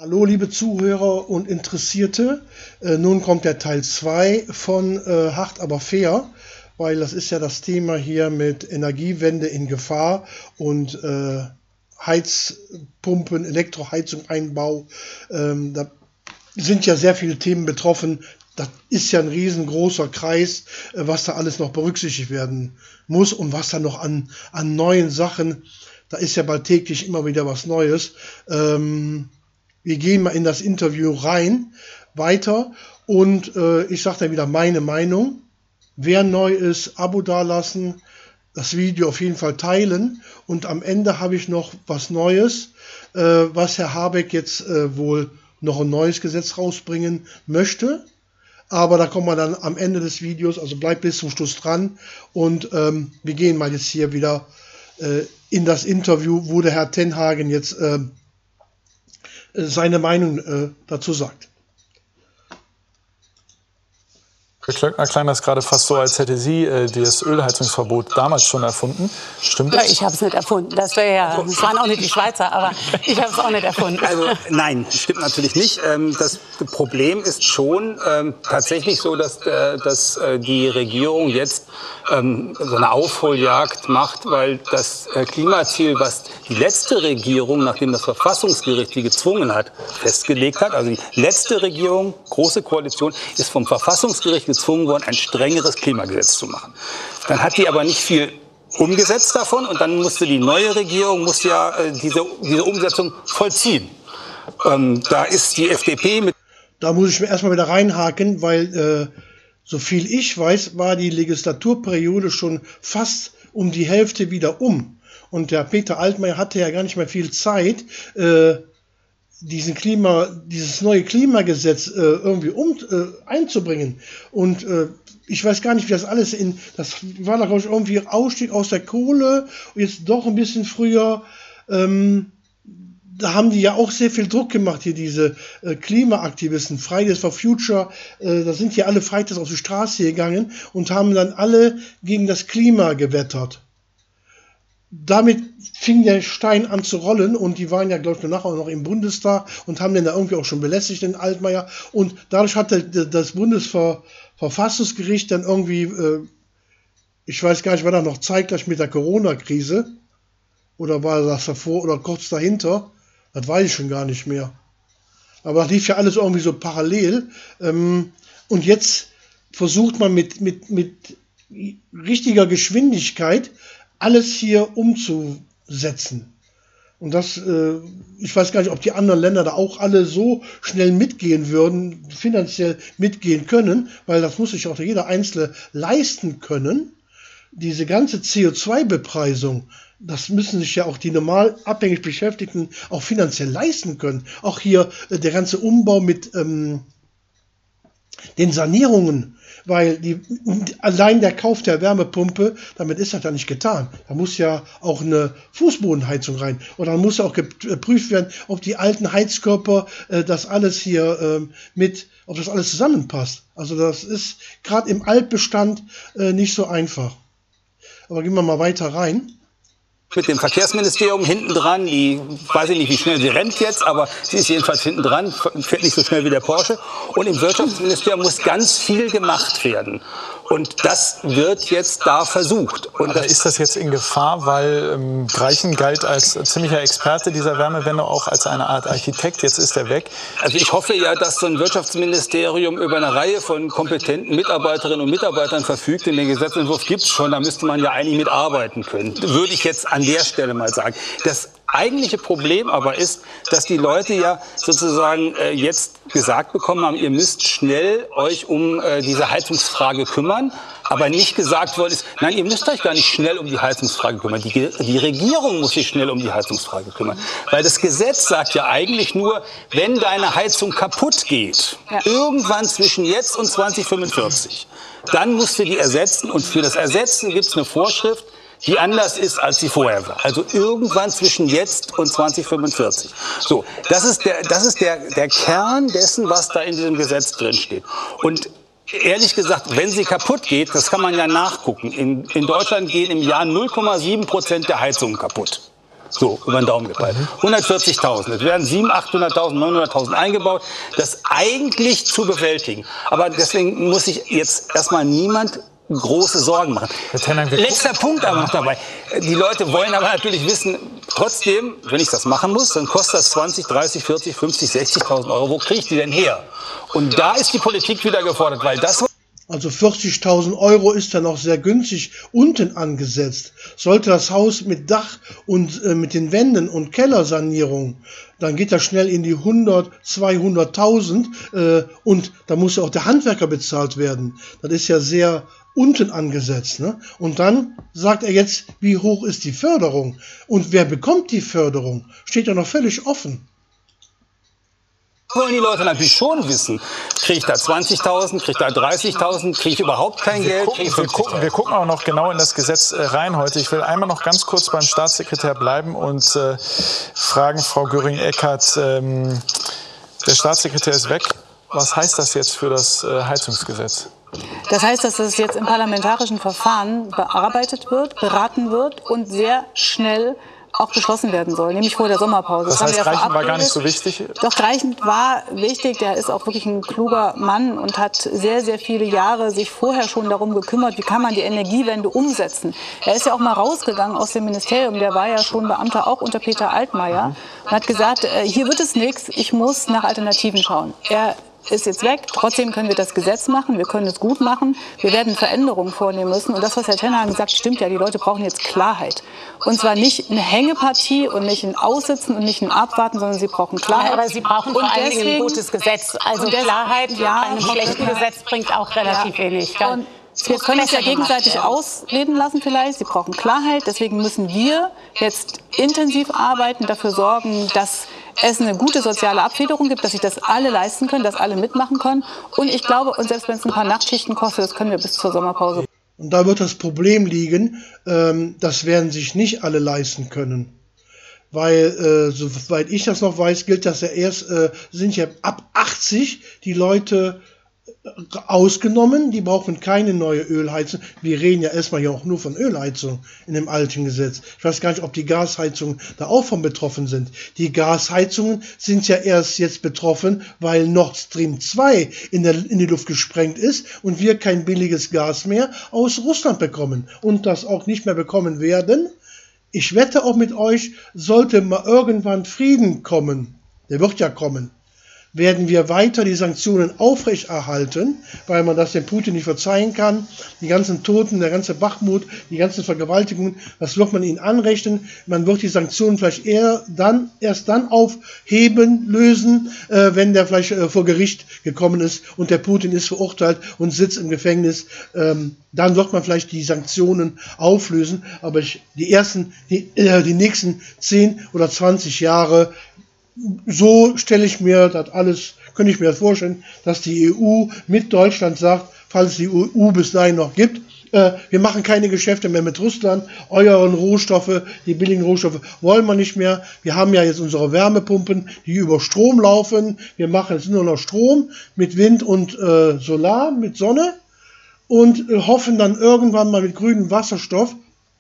Hallo liebe Zuhörer und Interessierte, nun kommt der Teil 2 von Hart aber fair, weil das ist ja das Thema hier mit Energiewende in Gefahr und Heizpumpen, Elektroheizung, Einbau. Da sind ja sehr viele Themen betroffen. Das ist ja ein riesengroßer Kreis, was da alles noch berücksichtigt werden muss und was da noch an neuen Sachen, da ist ja bald täglich immer wieder was Neues. Wir gehen mal in das Interview rein, weiter und ich sage dann wieder meine Meinung. Wer neu ist, Abo dalassen, das Video auf jeden Fall teilen und am Ende habe ich noch was Neues, was Herr Habeck jetzt wohl noch ein neues Gesetz rausbringen möchte. Aber da kommen wir dann am Ende des Videos, also bleibt bis zum Schluss dran und wir gehen mal jetzt hier wieder in das Interview, wo der Herr Tenhagen jetzt seine Meinung dazu sagt. Herr Klöckner klang das gerade fast so, als hätte Sie das Ölheizungsverbot damals schon erfunden. Stimmt das? Ich habe es nicht erfunden. Das waren auch nicht die Schweizer, aber ich habe es auch nicht erfunden. Also nein, stimmt natürlich nicht. Das Problem ist schon tatsächlich so, dass die Regierung jetzt so eine Aufholjagd macht, weil das Klimaziel, was die letzte Regierung, nachdem das Verfassungsgericht die gezwungen hat, festgelegt hat, also die letzte Regierung, große Koalition, ist vom Verfassungsgericht gezwungen worden, ein strengeres Klimagesetz zu machen. Dann hat die aber nicht viel umgesetzt davon und dann musste die neue Regierung diese Umsetzung vollziehen. Da ist die FDP mit... Da muss ich mir erstmal wieder reinhaken, weil so viel ich weiß, war die Legislaturperiode schon fast um die Hälfte wieder um. Und der Peter Altmaier hatte ja gar nicht mehr viel Zeit, dieses neue Klimagesetz irgendwie einzubringen. Und ich weiß gar nicht, wie das alles das war da, glaube ich, irgendwie Ausstieg aus der Kohle, jetzt doch ein bisschen früher. Da haben die ja auch sehr viel Druck gemacht, hier diese Klimaaktivisten, Fridays for Future, da sind hier alle freitags auf die Straße gegangen und haben dann alle gegen das Klima gewettert. Damit fing der Stein an zu rollen und die waren ja, glaube ich, danach auch noch im Bundestag und haben den da irgendwie auch schon belästigt, den Altmaier. Und dadurch hat das Bundesverfassungsgericht dann irgendwie, ich weiß gar nicht, war da noch zeitgleich mit der Corona-Krise oder war das davor oder kurz dahinter, das weiß ich schon gar nicht mehr. Aber das lief ja alles irgendwie so parallel. Und jetzt versucht man mit richtiger Geschwindigkeit alles hier umzusetzen. Und das, ich weiß gar nicht, ob die anderen Länder da auch alle so schnell mitgehen würden, finanziell mitgehen können, weil das muss sich auch jeder Einzelne leisten können. Diese ganze CO2-Bepreisung, das müssen sich ja auch die normal abhängig Beschäftigten auch finanziell leisten können. Auch hier der ganze Umbau mit den Sanierungen, weil allein der Kauf der Wärmepumpe, damit ist das ja nicht getan. Da muss ja auch eine Fußbodenheizung rein. Und dann muss ja auch geprüft werden, ob die alten Heizkörper, das alles hier ob das alles zusammenpasst. Also das ist gerade im Altbestand nicht so einfach. Aber gehen wir mal weiter rein. Mit dem Verkehrsministerium hinten dran, die weiß ich nicht, wie schnell sie rennt jetzt, aber sie ist jedenfalls hinten dran, fährt nicht so schnell wie der Porsche. Und im Wirtschaftsministerium muss ganz viel gemacht werden. Und das wird jetzt da versucht. Und ist das jetzt in Gefahr, weil Greichen galt als ziemlicher Experte dieser Wärmewende, auch als eine Art Architekt, jetzt ist er weg? Also ich hoffe ja, dass so ein Wirtschaftsministerium über eine Reihe von kompetenten Mitarbeiterinnen und Mitarbeitern verfügt. Den Gesetzentwurf gibt es schon, da müsste man ja eigentlich mitarbeiten können. Würde ich jetzt an der Stelle mal sagen. Das eigentliche Problem aber ist, dass die Leute ja sozusagen jetzt gesagt bekommen haben, ihr müsst schnell euch um diese Heizungsfrage kümmern, aber nicht gesagt worden ist, nein, ihr müsst euch gar nicht schnell um die Heizungsfrage kümmern. Die Regierung muss sich schnell um die Heizungsfrage kümmern. Weil das Gesetz sagt ja eigentlich nur, wenn deine Heizung kaputt geht, irgendwann zwischen jetzt und 2045, dann musst du die ersetzen und für das Ersetzen gibt es eine Vorschrift, die anders ist, als sie vorher war. Also irgendwann zwischen jetzt und 2045. So, das ist der Kern dessen, was da in diesem Gesetz drin steht. Und ehrlich gesagt, wenn sie kaputt geht, das kann man ja nachgucken. In Deutschland gehen im Jahr 0,7% der Heizungen kaputt. So, über den Daumen gepeilt. 140.000. Es werden 700.000, 800.000, 900.000 eingebaut. Das ist eigentlich zu bewältigen. Aber deswegen muss sich jetzt erstmal niemand große Sorgen machen. Letzter Punkt aber noch dabei. Die Leute wollen aber natürlich wissen, trotzdem, wenn ich das machen muss, dann kostet das 20, 30, 40, 50, 60.000 Euro. Wo kriege ich die denn her? Und da ist die Politik wieder gefordert, weil das... Also 40.000 Euro ist dann auch sehr günstig unten angesetzt. Sollte das Haus mit Dach und mit den Wänden und Kellersanierung, dann geht das schnell in die 100, 200.000 und da muss ja auch der Handwerker bezahlt werden. Das ist ja sehr unten angesetzt. Ne? Und dann sagt er jetzt, wie hoch ist die Förderung? Und wer bekommt die Förderung? Steht ja noch völlig offen. Wollen die Leute natürlich schon wissen, kriege ich da 20.000, kriege ich da 30.000, kriege ich überhaupt kein Geld? Wir gucken auch noch genau in das Gesetz rein heute. Ich will einmal noch ganz kurz beim Staatssekretär bleiben und fragen, Frau Göring-Eckardt, der Staatssekretär ist weg. Was heißt das jetzt für das Heizungsgesetz? Das heißt, dass es jetzt im parlamentarischen Verfahren bearbeitet wird, beraten wird und sehr schnell auch beschlossen werden soll, nämlich vor der Sommerpause. Das heißt, Greichen war gar nicht so wichtig? Doch, Greichen war wichtig. Der ist auch wirklich ein kluger Mann und hat sehr, sehr viele Jahre sich vorher schon darum gekümmert, wie kann man die Energiewende umsetzen. Er ist ja auch mal rausgegangen aus dem Ministerium, der war ja schon Beamter auch unter Peter Altmaier und hat gesagt, hier wird es nichts, ich muss nach Alternativen schauen. Er ist jetzt weg. Trotzdem können wir das Gesetz machen, wir können es gut machen, wir werden Veränderungen vornehmen müssen. Und das, was Herr Tenhagen sagt, stimmt ja, die Leute brauchen jetzt Klarheit. Und zwar nicht eine Hängepartie und nicht ein Aussitzen und nicht ein Abwarten, sondern sie brauchen Klarheit. Aber sie brauchen vor allen Dingen ein gutes Gesetz. Also Klarheit bei einem schlechten Gesetz bringt auch relativ wenig. Wir können es ja gegenseitig ausleben lassen vielleicht. Sie brauchen Klarheit. Deswegen müssen wir jetzt intensiv arbeiten, dafür sorgen, dass es eine gute soziale Abfederung gibt, dass sich das alle leisten können, dass alle mitmachen können. Und ich glaube, und selbst wenn es ein paar Nachtschichten kostet, das können wir bis zur Sommerpause. Und da wird das Problem liegen, das werden sich nicht alle leisten können. Weil, soweit ich das noch weiß, gilt das ja erst, sind ja ab 80 die Leute ausgenommen, die brauchen keine neue Ölheizung. Wir reden ja erstmal ja auch nur von Ölheizung in dem alten Gesetz. Ich weiß gar nicht, ob die Gasheizungen da auch von betroffen sind. Die Gasheizungen sind ja erst jetzt betroffen, weil Nord Stream 2 in die Luft gesprengt ist und wir kein billiges Gas mehr aus Russland bekommen und das auch nicht mehr bekommen werden. Ich wette auch mit euch, sollte mal irgendwann Frieden kommen, der wird ja kommen, werden wir weiter die Sanktionen aufrechterhalten, weil man das dem Putin nicht verzeihen kann. Die ganzen Toten, der ganze Bachmut, die ganzen Vergewaltigungen, das wird man ihnen anrechnen. Man wird die Sanktionen vielleicht erst dann aufheben, lösen, wenn der vielleicht vor Gericht gekommen ist und der Putin ist verurteilt und sitzt im Gefängnis. Dann wird man vielleicht die Sanktionen auflösen. Aber die nächsten 10 oder 20 Jahre, so stelle ich mir das alles, könnte ich mir das vorstellen, dass die EU mit Deutschland sagt, falls es die EU bis dahin noch gibt, wir machen keine Geschäfte mehr mit Russland, euren Rohstoffe, die billigen Rohstoffe wollen wir nicht mehr. Wir haben ja jetzt unsere Wärmepumpen, die über Strom laufen. Wir machen jetzt nur noch Strom mit Wind und Solar, mit Sonne und hoffen dann irgendwann mal mit grünem Wasserstoff.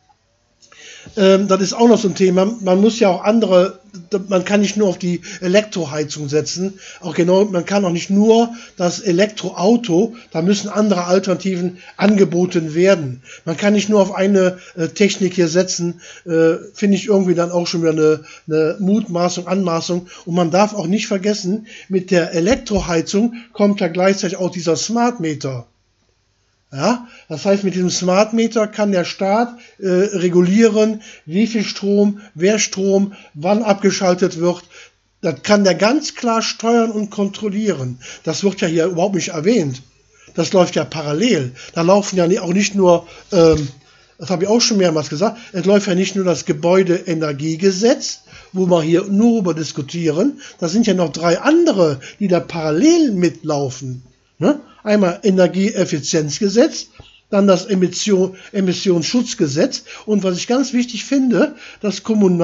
Das ist auch noch so ein Thema. Man muss ja auch man kann nicht nur auf die Elektroheizung setzen. Auch genau, man kann auch nicht nur das Elektroauto, da müssen andere Alternativen angeboten werden. Man kann nicht nur auf eine Technik hier setzen, finde ich irgendwie dann auch schon wieder eine Mutmaßung, Anmaßung. Und man darf auch nicht vergessen, mit der Elektroheizung kommt ja gleichzeitig auch dieser Smart Meter. Ja, das heißt, mit diesem Smart Meter kann der Staat regulieren, wie viel Strom, wer Strom, wann abgeschaltet wird. Das kann der ganz klar steuern und kontrollieren. Das wird ja hier überhaupt nicht erwähnt. Das läuft ja parallel. Da laufen ja auch nicht nur, das habe ich auch schon mehrmals gesagt, es läuft ja nicht nur das Gebäudeenergiegesetz, wo wir hier nur über diskutieren. Da sind ja noch 3 andere, die da parallel mitlaufen. Ne? Einmal Energieeffizienzgesetz, dann das Emissionsschutzgesetz und was ich ganz wichtig finde, das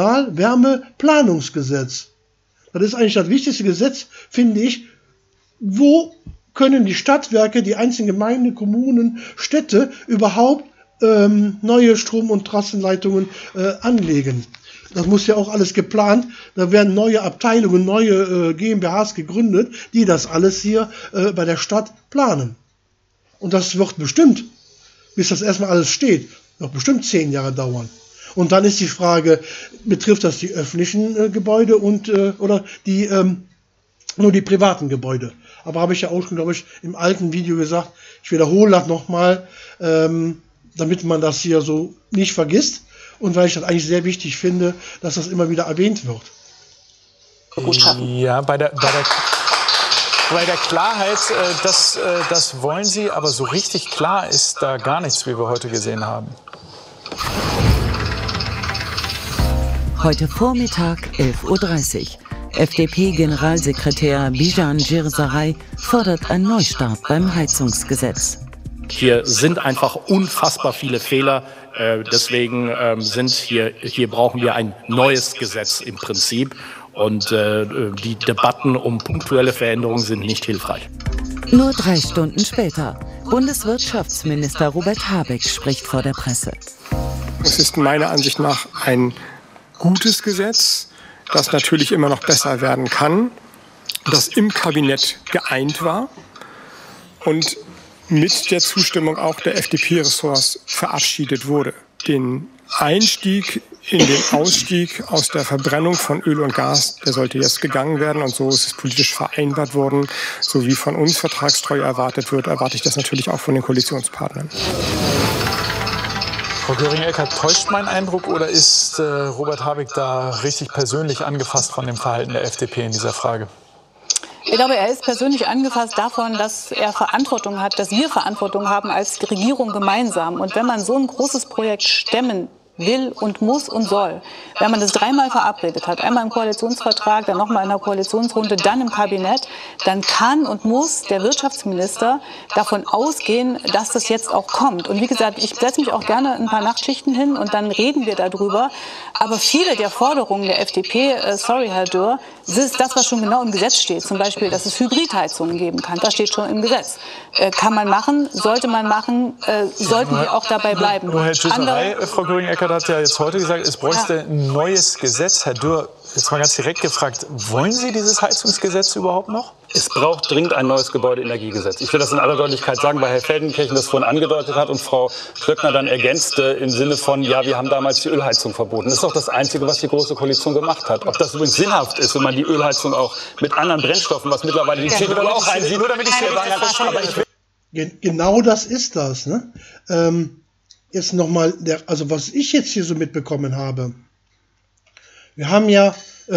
Kommunalwärmeplanungsgesetz. Das ist eigentlich das wichtigste Gesetz, finde ich. Wo können die Stadtwerke, die einzelnen Gemeinden, Kommunen, Städte überhaupt neue Strom- und Trassenleitungen anlegen? Das muss ja auch alles geplant. Da werden neue Abteilungen, neue GmbHs gegründet, die das alles hier bei der Stadt planen. Und das wird bestimmt, bis das erstmal alles steht, wird bestimmt 10 Jahre dauern. Und dann ist die Frage, betrifft das die öffentlichen Gebäude oder nur die privaten Gebäude? Aber habe ich ja auch schon, glaube ich, im alten Video gesagt, ich wiederhole das nochmal, damit man das hier so nicht vergisst und weil ich das eigentlich sehr wichtig finde, dass das immer wieder erwähnt wird. Ja, bei der Klarheit, das wollen Sie, aber so richtig klar ist da gar nichts, wie wir heute gesehen haben. Heute Vormittag 11:30 Uhr. FDP-Generalsekretär Bijan Girsaray fordert einen Neustart beim Heizungsgesetz. Hier sind einfach unfassbar viele Fehler. Deswegen brauchen wir ein neues Gesetz im Prinzip. Und die Debatten um punktuelle Veränderungen sind nicht hilfreich. Nur 3 Stunden später. Bundeswirtschaftsminister Robert Habeck spricht vor der Presse. Es ist meiner Ansicht nach ein gutes Gesetz, das natürlich immer noch besser werden kann, das im Kabinett geeint war und mit der Zustimmung auch der FDP-Ressorts verabschiedet wurde. Den Einstieg in den Ausstieg aus der Verbrennung von Öl und Gas, der sollte jetzt gegangen werden und so ist es politisch vereinbart worden. So wie von uns vertragstreu erwartet wird, erwarte ich das natürlich auch von den Koalitionspartnern. Frau Göring-Eckardt, täuscht mein Eindruck oder ist Robert Habeck da richtig persönlich angefasst von dem Verhalten der FDP in dieser Frage? Ich glaube, er ist persönlich angefasst davon, dass er Verantwortung hat, dass wir Verantwortung haben als Regierung gemeinsam. Und wenn man so ein großes Projekt stemmen will und muss und soll, wenn man das 3-mal verabredet hat, einmal im Koalitionsvertrag, dann nochmal in der Koalitionsrunde, dann im Kabinett, dann kann und muss der Wirtschaftsminister davon ausgehen, dass das jetzt auch kommt. Und wie gesagt, ich setze mich auch gerne ein paar Nachtschichten hin und dann reden wir darüber. Aber viele der Forderungen der FDP, sorry Herr Dürr, das ist das, was schon genau im Gesetz steht. Zum Beispiel, dass es Hybridheizungen geben kann. Das steht schon im Gesetz. Kann man machen, sollte man machen, sollten wir auch dabei bleiben. Nur Herr Girsaray, Frau Göring-Eckardt hat ja jetzt heute gesagt, es bräuchte ein neues Gesetz. Herr Dürr, jetzt mal ganz direkt gefragt, wollen Sie dieses Heizungsgesetz überhaupt noch? Es braucht dringend ein neues Gebäudeenergiegesetz. Ich will das in aller Deutlichkeit sagen, weil Herr Feldenkirchen das vorhin angedeutet hat und Frau Klöckner dann ergänzte im Sinne von, ja, wir haben damals die Ölheizung verboten. Das ist doch das Einzige, was die Große Koalition gemacht hat. Ob das übrigens sinnhaft ist, wenn man die Ölheizung auch mit anderen Brennstoffen, was mittlerweile die Chemie auch einsieht, nur damit ich Genau das ist das. Ne? Jetzt nochmal, also was ich jetzt hier so mitbekommen habe, wir haben ja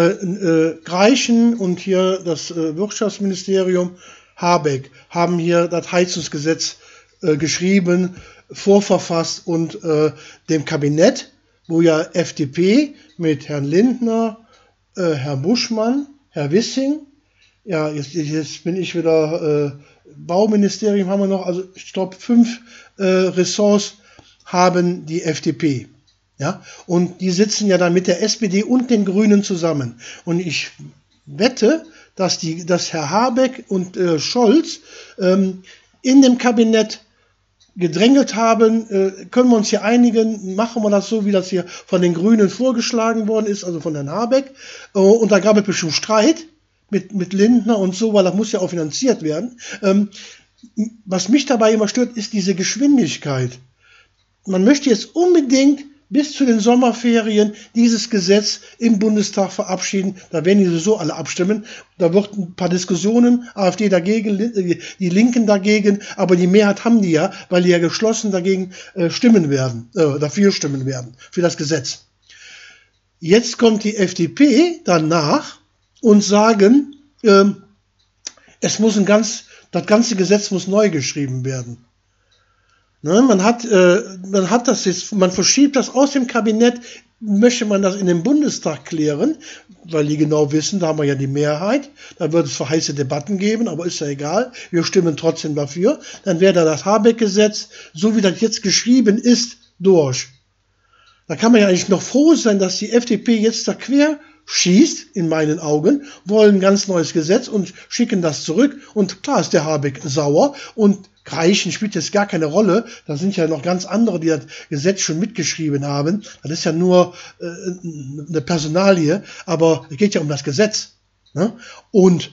Greichen und hier das Wirtschaftsministerium Habeck haben hier das Heizungsgesetz geschrieben, vorverfasst und dem Kabinett, wo ja FDP mit Herrn Lindner, Herr Buschmann, Herr Wissing, ja, jetzt bin ich wieder, Bauministerium haben wir noch, also ich glaube 5 Ressorts haben die FDP. Ja, und die sitzen ja dann mit der SPD und den Grünen zusammen. Und ich wette, dass Herr Habeck und Scholz in dem Kabinett gedrängelt haben, können wir uns hier einigen, machen wir das so, wie das hier von den Grünen vorgeschlagen worden ist, also von Herrn Habeck. Und da gab es bestimmt Streit mit Lindner und so, weil das muss ja auch finanziert werden. Was mich dabei immer stört, ist diese Geschwindigkeit. Man möchte jetzt unbedingt bis zu den Sommerferien dieses Gesetz im Bundestag verabschieden. Da werden die sowieso alle abstimmen. Da wird ein paar Diskussionen, AfD dagegen, die Linken dagegen, aber die Mehrheit haben die ja, weil die ja geschlossen dagegen stimmen werden, dafür stimmen werden, für das Gesetz. Jetzt kommt die FDP danach und sagen, das ganze Gesetz muss neu geschrieben werden. Ne, man verschiebt das aus dem Kabinett, möchte man das in den Bundestag klären, weil die genau wissen, da haben wir ja die Mehrheit, da wird es heiße Debatten geben, aber ist ja egal, wir stimmen trotzdem dafür, dann wäre da das Habeck-Gesetz, so wie das jetzt geschrieben ist, durch. Da kann man ja eigentlich noch froh sein, dass die FDP jetzt da quer schießt, in meinen Augen, wollen ein ganz neues Gesetz und schicken das zurück und klar ist der Habeck sauer und reichen, spielt jetzt gar keine Rolle. Da sind ja noch ganz andere, die das Gesetz schon mitgeschrieben haben. Das ist ja nur eine Personalie, aber es geht ja um das Gesetz. Ne? Und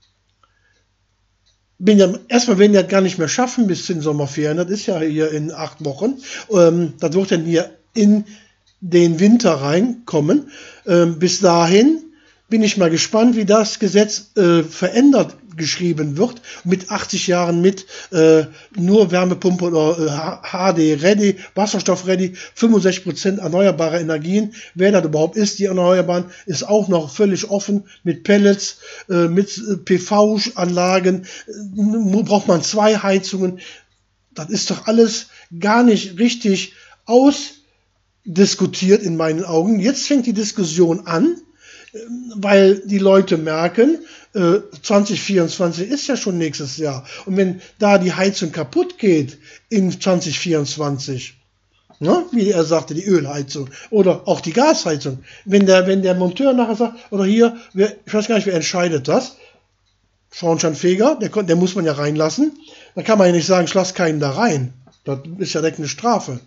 erstmal werden die das gar nicht mehr schaffen bis zu den Sommerferien. Das ist ja hier in 8 Wochen. Das wird dann hier in den Winter reinkommen. Bis dahin bin ich mal gespannt, wie das Gesetz verändert geschrieben wird, mit 80 Jahren mit nur Wärmepumpe oder HD-Ready, Wasserstoff-Ready, 65% erneuerbare Energien. Wer das überhaupt ist, die Erneuerbaren, ist auch noch völlig offen mit Pellets, mit PV-Anlagen, braucht man 2 Heizungen. Das ist doch alles gar nicht richtig ausdiskutiert in meinen Augen. Jetzt fängt die Diskussion an, weil die Leute merken, 2024 ist ja schon nächstes Jahr. Und wenn da die Heizung kaputt geht in 2024, ne, wie er sagte, die Ölheizung oder auch die Gasheizung, wenn der Monteur nachher sagt, oder hier, ich weiß gar nicht, wer entscheidet das, Schornsteinfeger, der muss man ja reinlassen, da kann man ja nicht sagen, ich lasse keinen da rein. Das ist ja direkt eine Strafe.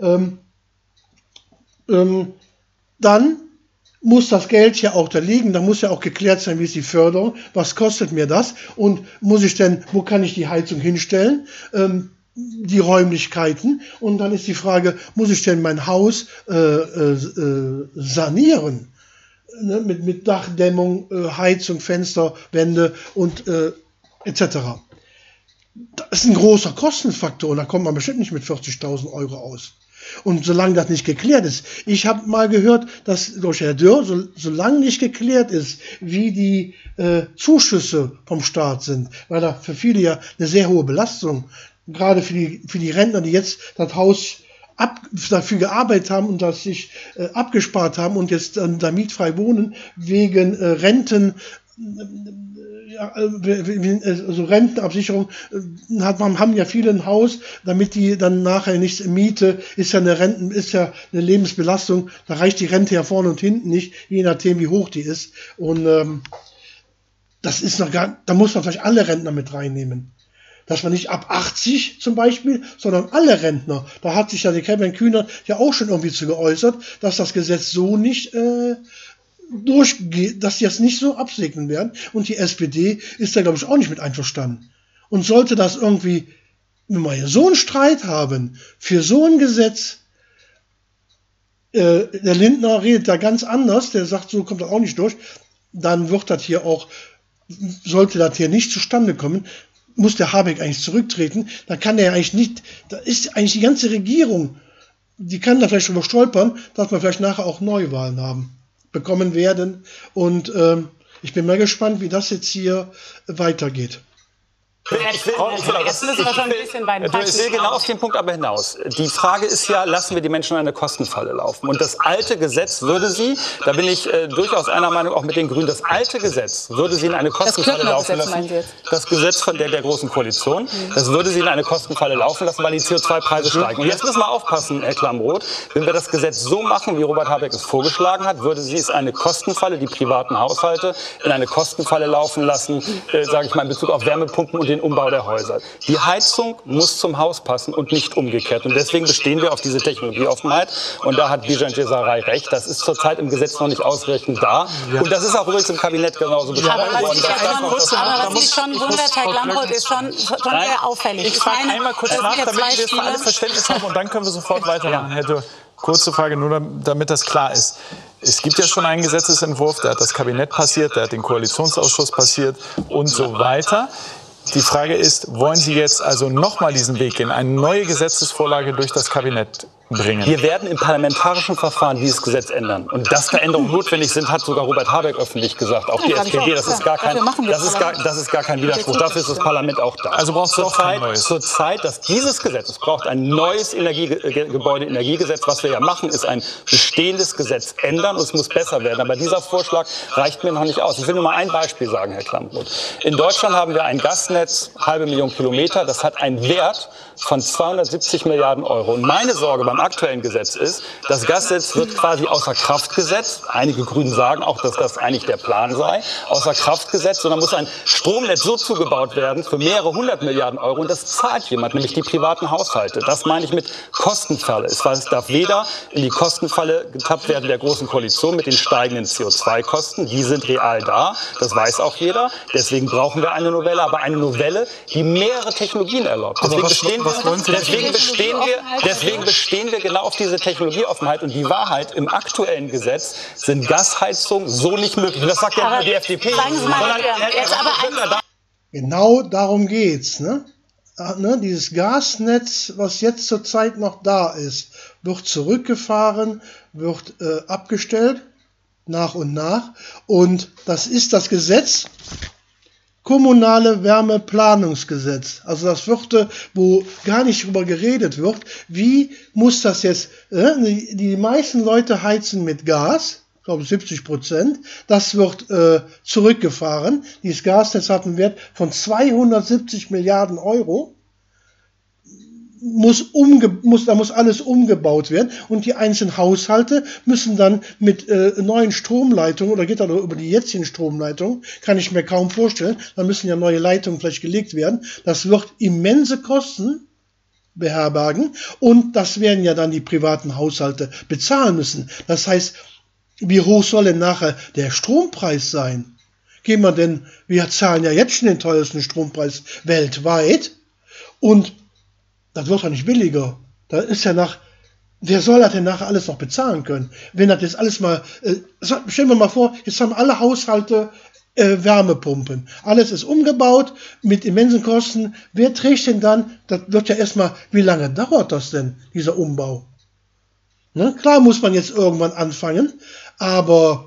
Dann muss das Geld ja auch da liegen, da muss ja auch geklärt sein, wie ist die Förderung, was kostet mir das und wo kann ich die Heizung hinstellen, die Räumlichkeiten, und dann ist die Frage, muss ich denn mein Haus sanieren, ne, mit Dachdämmung, Heizung, Fenster, Wände und etc. Das ist ein großer Kostenfaktor und da kommt man bestimmt nicht mit 40.000 € aus. Und solange das nicht geklärt ist, ich habe mal gehört, dass durch Herr Dürr, solange nicht geklärt ist, wie die Zuschüsse vom Staat sind, weil da für viele ja eine sehr hohe Belastung, gerade für die Rentner, die jetzt das Haus dafür gearbeitet haben und das sich abgespart haben und jetzt da mietfrei wohnen, wegen Renten, also Rentenabsicherung, haben ja viele ein Haus, damit die dann nachher nichts Miete, ist ja eine Lebensbelastung, da reicht die Rente ja vorne und hinten nicht, je nachdem wie hoch die ist. Und das ist da muss man vielleicht alle Rentner mit reinnehmen. Dass man nicht ab 80 zum Beispiel, sondern alle Rentner. Da hat sich ja der Kevin Kühnert ja auch schon irgendwie zu geäußert, dass das Gesetz so nicht durchgeht, dass die jetzt nicht so absegnen werden. Und die SPD ist da, glaube ich, auch nicht mit einverstanden. Und sollte das irgendwie, wenn wir hier so einen Streit haben, für so ein Gesetz, der Lindner redet da ganz anders, der sagt, so kommt das auch nicht durch, dann wird das hier auch, sollte das hier nicht zustande kommen, muss der Habeck eigentlich zurücktreten, da kann der eigentlich nicht, da ist eigentlich die ganze Regierung, die kann da vielleicht drüber stolpern, dass wir vielleicht nachher auch Neuwahlen bekommen werden. Und ich bin mal gespannt, wie das jetzt hier weitergeht. Ich will genau auf den Punkt aber hinaus. Die Frage ist ja, lassen wir die Menschen in eine Kostenfalle laufen? Und das alte Gesetz würde sie, da bin ich durchaus einer Meinung auch mit den Grünen, das alte Gesetz würde sie in eine Kostenfalle laufen lassen. Das Gesetz von der Großen Koalition, das würde sie in eine Kostenfalle laufen lassen, weil die CO2-Preise steigen. Und jetzt müssen wir aufpassen, Herr Klamroth, wenn wir das Gesetz so machen, wie Robert Habeck es vorgeschlagen hat, würde sie es eine Kostenfalle, die privaten Haushalte, in eine Kostenfalle laufen lassen, sage ich mal in Bezug auf Wärmepumpen und den Umbau der Häuser. Die Heizung muss zum Haus passen und nicht umgekehrt. Und deswegen bestehen wir auf diese Technologieoffenheit. Und da hat Bijan Cesarei recht. Das ist zurzeit im Gesetz noch nicht ausreichend da. Ja. Und das ist auch übrigens im Kabinett genauso besprochen worden. Aber was mich schon wundert, Herr Klamroth, ist schon sehr auffällig. Ich frage einmal kurz nach, damit wir es für alle Verständnis haben. Und dann können wir sofort weitermachen. Herr Dürr, kurze Frage, nur damit das klar ist. Es gibt ja schon einen Gesetzesentwurf, der hat das Kabinett passiert, der hat den Koalitionsausschuss passiert und so weiter. Die Frage ist, wollen Sie jetzt also nochmal diesen Weg gehen, eine neue Gesetzesvorlage durch das Kabinett bringen? Wir werden im parlamentarischen Verfahren dieses Gesetz ändern. Und dass Veränderungen notwendig sind, hat sogar Robert Habeck öffentlich gesagt. Auch die SPD, das ist gar kein Widerspruch. Dafür ist das Parlament auch da. Also braucht es doch kein neues. Zur Zeit, dass dieses Gesetz, es braucht ein neues Gebäudeenergiegesetz. Was wir ja machen, ist ein bestehendes Gesetz ändern und es muss besser werden. Aber dieser Vorschlag reicht mir noch nicht aus. Ich will nur mal ein Beispiel sagen, Herr Klamroth. In Deutschland haben wir ein Gasnetz, 500.000 Kilometer. Das hat einen Wert von 270 Milliarden Euro. Und meine Sorge beim aktuellen Gesetz ist, das Gasgesetz wird quasi außer Kraft gesetzt. Einige Grünen sagen auch, dass das eigentlich der Plan sei. Außer Kraft gesetzt, sondern muss ein Stromnetz so zugebaut werden für mehrere 100 Milliarden Euro. Und das zahlt jemand, nämlich die privaten Haushalte. Das meine ich mit Kostenfalle. Es darf weder in die Kostenfalle getappt werden der Großen Koalition mit den steigenden CO2-Kosten. Die sind real da. Das weiß auch jeder. Deswegen brauchen wir eine Novelle, aber eine Novelle, die mehrere Technologien erlaubt. Deswegen bestehen wir genau auf diese Technologieoffenheit. Und die Wahrheit, im aktuellen Gesetz sind Gasheizungen so nicht möglich. Und das sagt ja nicht die FDP. Genau darum geht's. Ne? Dieses Gasnetz, was jetzt zurzeit noch da ist, wird zurückgefahren, wird abgestellt, nach und nach. Und das ist das Gesetz, Kommunale Wärmeplanungsgesetz. Also das wird, wo gar nicht drüber geredet wird, wie muss das jetzt, die meisten Leute heizen mit Gas, ich glaube 70%, das wird zurückgefahren. Dieses Gasnetz hat einen Wert von 270 Milliarden Euro. Da muss alles umgebaut werden und die einzelnen Haushalte müssen dann mit neuen Stromleitungen, oder geht dann über die jetzigen Stromleitungen, kann ich mir kaum vorstellen, da müssen ja neue Leitungen vielleicht gelegt werden. Das wird immense Kosten beherbergen und das werden ja dann die privaten Haushalte bezahlen müssen. Das heißt, wie hoch soll denn nachher der Strompreis sein? Wir zahlen ja jetzt schon den teuersten Strompreis weltweit und das wird doch nicht billiger. Da ist ja wer soll das denn nachher alles noch bezahlen können? Wenn das jetzt alles mal, stellen wir mal vor, jetzt haben alle Haushalte Wärmepumpen. Alles ist umgebaut mit immensen Kosten. Wer trägt denn dann, das wird ja erstmal, wie lange dauert das denn, dieser Umbau? Ne? Klar muss man jetzt irgendwann anfangen, aber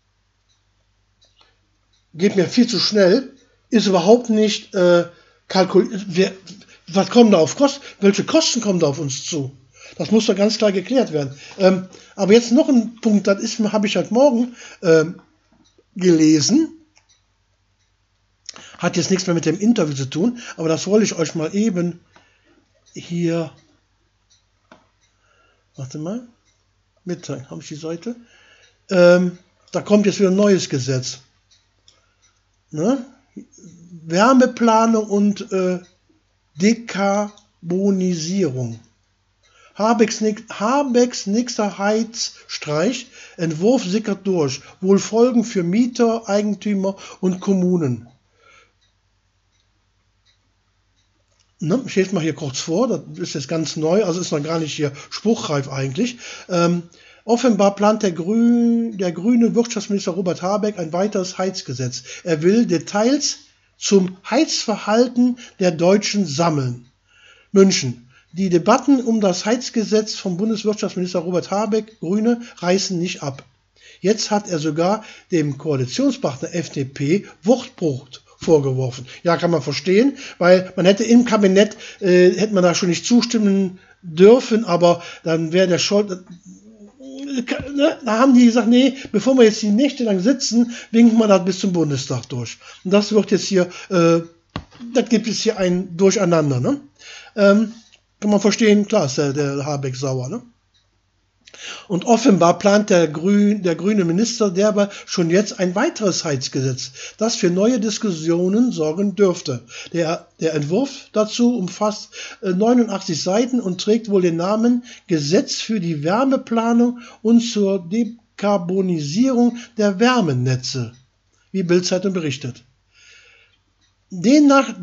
geht mir viel zu schnell, ist überhaupt nicht kalkuliert. Was kommt da auf Kosten? Welche Kosten kommen da auf uns zu? Das muss doch ganz klar geklärt werden. Aber jetzt noch ein Punkt, das habe ich heute Morgen gelesen. Hat jetzt nichts mehr mit dem Interview zu tun, aber das wollte ich euch mal eben hier, warte mal, mitteilen. Habe ich die Seite? Da kommt jetzt wieder ein neues Gesetz. Ne? Wärmeplanung und Dekarbonisierung. Habecks nächster Heizstreich, Entwurf sickert durch, wohl Folgen für Mieter, Eigentümer und Kommunen. Ne, ich lese mal hier kurz vor, das ist jetzt ganz neu, also ist noch gar nicht hier spruchreif eigentlich. Offenbar plant der grüne Wirtschaftsminister Robert Habeck ein weiteres Heizgesetz. Er will Details zum Heizverhalten der Deutschen sammeln. München. Die Debatten um das Heizgesetz vom Bundeswirtschaftsminister Robert Habeck, Grüne, reißen nicht ab. Jetzt hat er sogar dem Koalitionspartner FDP Wortbruch vorgeworfen. Ja, kann man verstehen, weil man hätte im Kabinett, hätte man da schon nicht zustimmen dürfen, aber dann wäre der Scholz... Da haben die gesagt, nee, bevor wir jetzt die Nächte lang sitzen, winken wir das bis zum Bundestag durch. Und das wird jetzt hier, das gibt es hier ein Durcheinander. Ne? Kann man verstehen, klar ist der Habeck sauer. Ne? Und offenbar plant der grüne Minister derweil schon jetzt ein weiteres Heizgesetz, das für neue Diskussionen sorgen dürfte. Der Entwurf dazu umfasst 89 Seiten und trägt wohl den Namen Gesetz für die Wärmeplanung und zur Dekarbonisierung der Wärmenetze, wie Bild-Zeitung berichtet. Demnach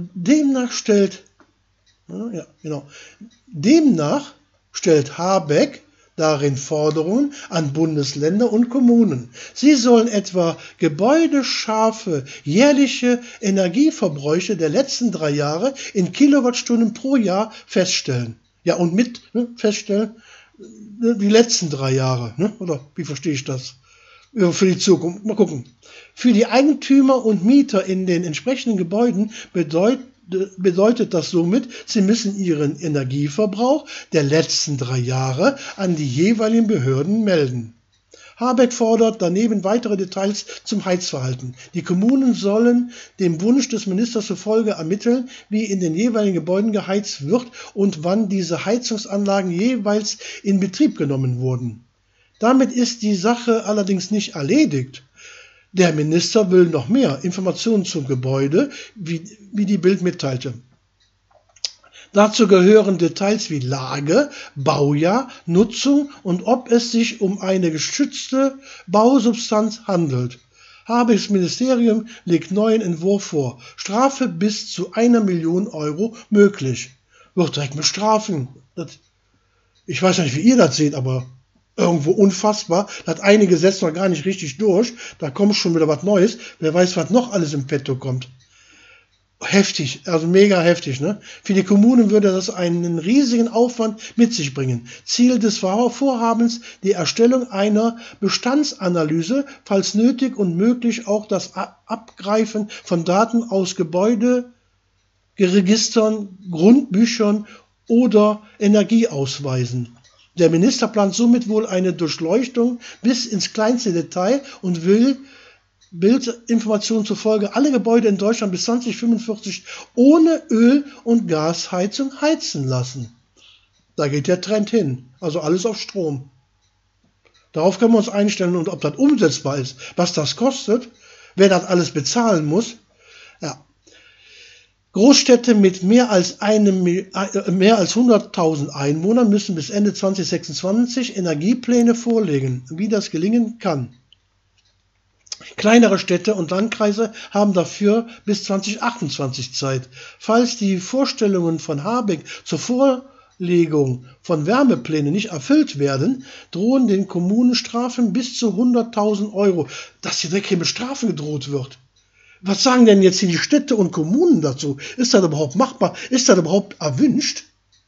stellt Habeck darin Forderungen an Bundesländer und Kommunen. Sie sollen etwa gebäudescharfe jährliche Energieverbräuche der letzten 3 Jahre in Kilowattstunden pro Jahr feststellen. Ja, und feststellen, die letzten 3 Jahre. Ne? Oder wie verstehe ich das? Für die Zukunft. Mal gucken. Für die Eigentümer und Mieter in den entsprechenden Gebäuden bedeutet das somit, sie müssen ihren Energieverbrauch der letzten 3 Jahre an die jeweiligen Behörden melden. Habeck fordert daneben weitere Details zum Heizverhalten. Die Kommunen sollen dem Wunsch des Ministers zufolge ermitteln, wie in den jeweiligen Gebäuden geheizt wird und wann diese Heizungsanlagen jeweils in Betrieb genommen wurden. Damit ist die Sache allerdings nicht erledigt. Der Minister will noch mehr Informationen zum Gebäude, wie die Bild mitteilte. Dazu gehören Details wie Lage, Baujahr, Nutzung und ob es sich um eine geschützte Bausubstanz handelt. Habecks Ministerium legt neuen Entwurf vor. Strafe bis zu 1 Million Euro möglich. Wird direkt mit Strafen. Ich weiß nicht, wie ihr das seht, aber irgendwo unfassbar. Das eine Gesetz noch gar nicht richtig durch. Da kommt schon wieder was Neues. Wer weiß, was noch alles im Petto kommt. Heftig, also mega heftig. Ne? Für die Kommunen würde das einen riesigen Aufwand mit sich bringen. Ziel des Vorhabens die Erstellung einer Bestandsanalyse, falls nötig und möglich auch das Abgreifen von Daten aus Gebäuderegistern, Grundbüchern oder Energieausweisen. Der Minister plant somit wohl eine Durchleuchtung bis ins kleinste Detail und will Bildinformationen zufolge alle Gebäude in Deutschland bis 2045 ohne Öl- und Gasheizung heizen lassen. Da geht der Trend hin, also alles auf Strom. Darauf können wir uns einstellen und ob das umsetzbar ist, was das kostet, wer das alles bezahlen muss. Ja. Großstädte mit mehr als 100.000 Einwohnern müssen bis Ende 2026 Energiepläne vorlegen, wie das gelingen kann. Kleinere Städte und Landkreise haben dafür bis 2028 Zeit. Falls die Vorstellungen von Habeck zur Vorlegung von Wärmeplänen nicht erfüllt werden, drohen den Kommunen Strafen bis zu 100.000 Euro. Dass hier direkt mit Strafen gedroht wird. Was sagen denn jetzt hier die Städte und Kommunen dazu? Ist das überhaupt machbar? Ist das überhaupt erwünscht?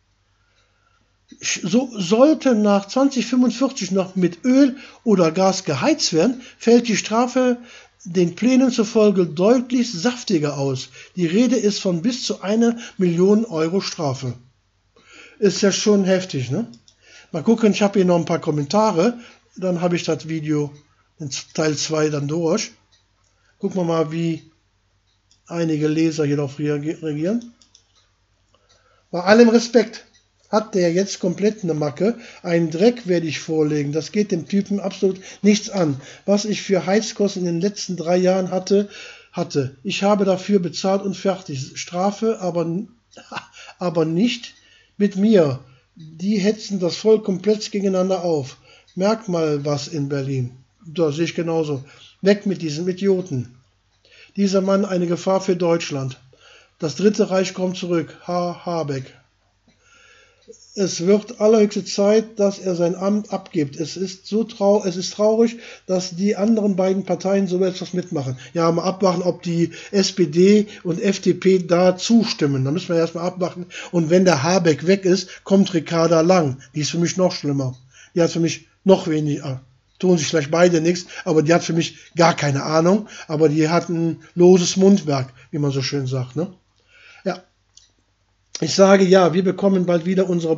So sollte nach 2045 noch mit Öl oder Gas geheizt werden, fällt die Strafe den Plänen zufolge deutlich saftiger aus. Die Rede ist von bis zu 1 Million Euro Strafe. Ist ja schon heftig, ne? Mal gucken, ich habe hier noch ein paar Kommentare, dann habe ich das Video in Teil 2 dann durch. Gucken wir mal, wie einige Leser hier darauf reagieren. Bei allem Respekt. Hat der jetzt komplett eine Macke? Einen Dreck werde ich vorlegen. Das geht dem Typen absolut nichts an. Was ich für Heizkosten in den letzten 3 Jahren hatte. Ich habe dafür bezahlt und fertig. Strafe, aber nicht mit mir. Die hetzen das Volk komplett gegeneinander auf. Merkt mal was in Berlin. Da sehe ich genauso. Weg mit diesen Idioten. Dieser Mann eine Gefahr für Deutschland. Das Dritte Reich kommt zurück. Habeck. Es wird allerhöchste Zeit, dass er sein Amt abgibt. Es ist traurig, dass die anderen beiden Parteien so etwas mitmachen. Ja, mal abwarten, ob die SPD und FDP da zustimmen. Da müssen wir erstmal abwarten. Und wenn der Habeck weg ist, kommt Ricarda Lang. Die ist für mich noch schlimmer. Die hat für mich noch weniger. Tun sich vielleicht beide nichts, aber die hat für mich gar keine Ahnung. Aber die hat ein loses Mundwerk, wie man so schön sagt. Ne? Ja. Ich sage ja, wir bekommen bald wieder unser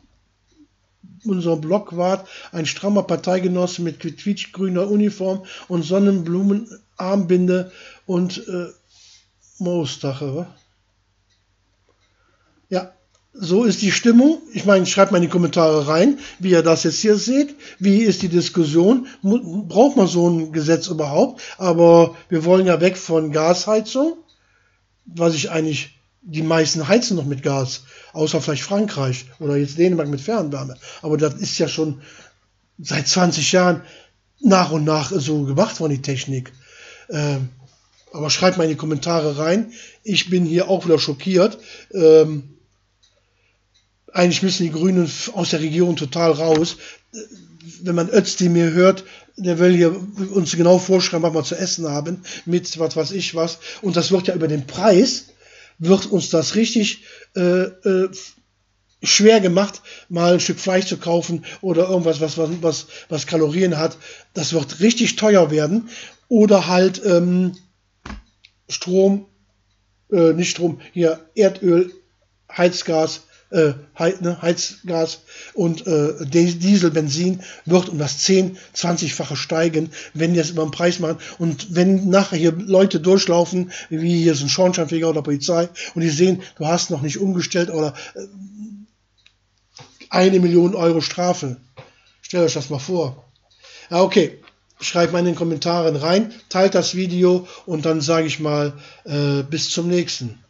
Blockwart, ein strammer Parteigenosse mit quietschgrüner Uniform und Sonnenblumenarmbinde und Mostache. Ja, so ist die Stimmung. Ich meine, schreibt mal in die Kommentare rein, wie ihr das jetzt hier seht. Wie ist die Diskussion? Braucht man so ein Gesetz überhaupt? Aber wir wollen ja weg von Gasheizung, was ich eigentlich... Die meisten heizen noch mit Gas, außer vielleicht Frankreich oder jetzt Dänemark mit Fernwärme. Aber das ist ja schon seit 20 Jahren nach und nach so gemacht worden, die Technik. Aber schreibt mal in die Kommentare rein. Ich bin hier auch wieder schockiert. Eigentlich müssen die Grünen aus der Regierung total raus. Wenn man Özdemir hört, der will hier uns genau vorschreiben, was wir zu essen haben, mit was weiß ich was. Und das wird ja über den Preis... wird uns das richtig schwer gemacht, mal ein Stück Fleisch zu kaufen oder irgendwas, was Kalorien hat. Das wird richtig teuer werden. Oder halt Strom, nicht Strom, hier Erdöl, Heizgas, Heizgas und Diesel, Benzin wird um das 10-, 20-fache steigen, wenn die das über den Preis machen. Und wenn nachher hier Leute durchlaufen, wie hier so ein Schornsteinfeger oder Polizei, und die sehen, du hast noch nicht umgestellt oder 1 Million Euro Strafe. Stellt euch das mal vor. Ja, okay. Schreibt mal in den Kommentaren rein, teilt das Video und dann sage ich mal bis zum nächsten.